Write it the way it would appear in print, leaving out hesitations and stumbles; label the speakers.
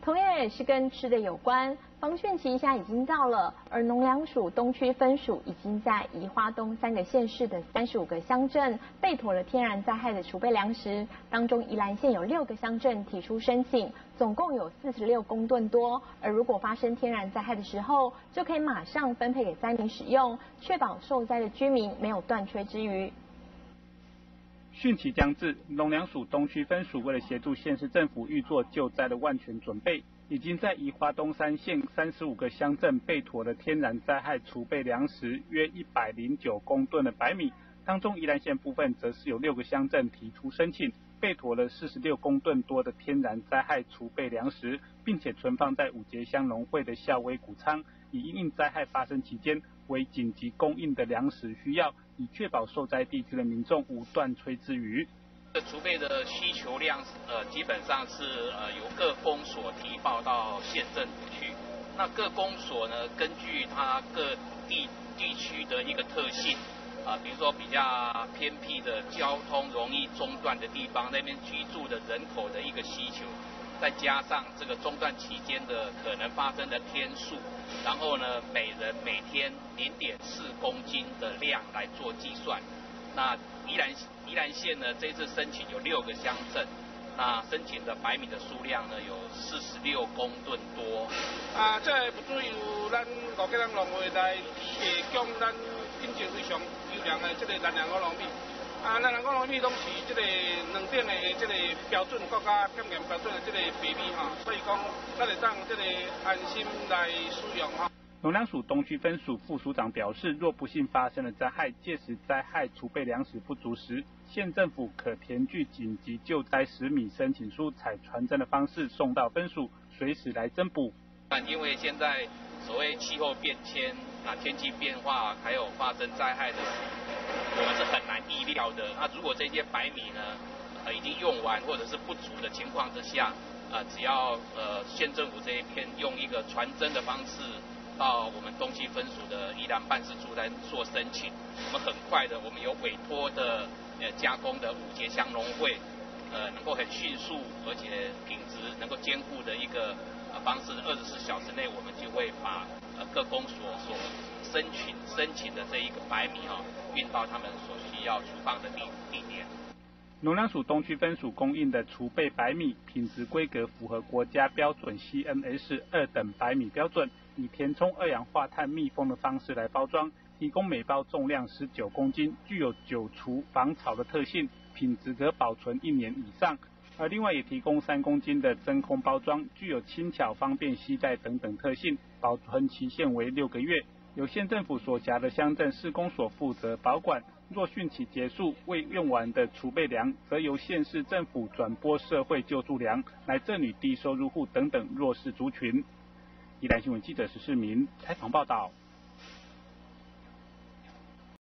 Speaker 1: 同样也是跟吃的有关，防汛期现在已经到了，而农粮署东区分署已经在宜花东3个县市的35个乡镇备妥了天然灾害的储备粮食，当中宜兰县有6个乡镇提出申请，总共有46公吨多，而如果发生天然灾害的时候，就可以马上分配给灾民使用，确保受灾的居民没有断缺之余。
Speaker 2: 汛期将至，农粮署东区分署为了协助县市政府预做救灾的万全准备，已经在宜花东3县35个乡镇备妥了天然灾害储备粮食约109公吨的白米，当中宜兰县部分则是有6个乡镇提出申请，备妥了46公吨多的天然灾害储备粮食，并且存放在五节乡农会的校威谷仓，以因应灾害发生期间为紧急供应的粮食需要，以确保受灾地区的民众无断炊之虞。
Speaker 3: 储备的需求量，基本上是由各公所提报到县政府去。那各公所呢，根据它各地区的一个特性，比如说比较偏僻的交通容易中断的地方，那边居住的人口的一个需求，再加上这个中断期间的可能发生的天数，然后呢，每人每天0.4公斤的量来做计算。那宜兰县呢，这次申请有6个乡镇，那申请的白米的数量呢有46公吨多。
Speaker 4: 这个不只有咱5个人农会来提供咱品质非常优良的这个蓝阳果糯米。蓝阳果糯米拢是这个2点的这个标准国家检验标准的这个白米哈，所以讲咱会当这个安心来使用哈。
Speaker 2: 农粮署东区分署副署长表示，若不幸发生了灾害，届时灾害储备粮食不足时，县政府可填具紧急救灾10米申请书，采传真的方式送到分署，随时来增补。
Speaker 3: 因为现在所谓气候变迁天气变化，还有发生灾害的，我们是很难意料的。那如果这些白米呢，已经用完或者是不足的情况之下，只要县政府这一边用一个传真的方式到我们东区分署的宜兰办事处来做申请，我们很快的，我们有委托的加工的五节乡农会，能够很迅速而且品质能够兼顾的一个方式，24小时内我们就会把各公所所申请的这一个白米运到他们所需要储放的地点。
Speaker 2: 农粮署东区分署供应的储备白米品质规格符合国家标准 CMS 2等白米标准，以填充2氧化碳密封的方式来包装，提供每包重量19公斤，具有久储防潮的特性，品质可保存1年以上。而另外也提供3公斤的真空包装，具有轻巧方便携带等等特性，保存期限为6个月。由县政府所辖的乡镇市公所负责保管，若汛期结束未用完的储备粮，则由县市政府转拨社会救助粮来赠予低收入户等等弱势族群。宜兰新闻记者石世民采访报道。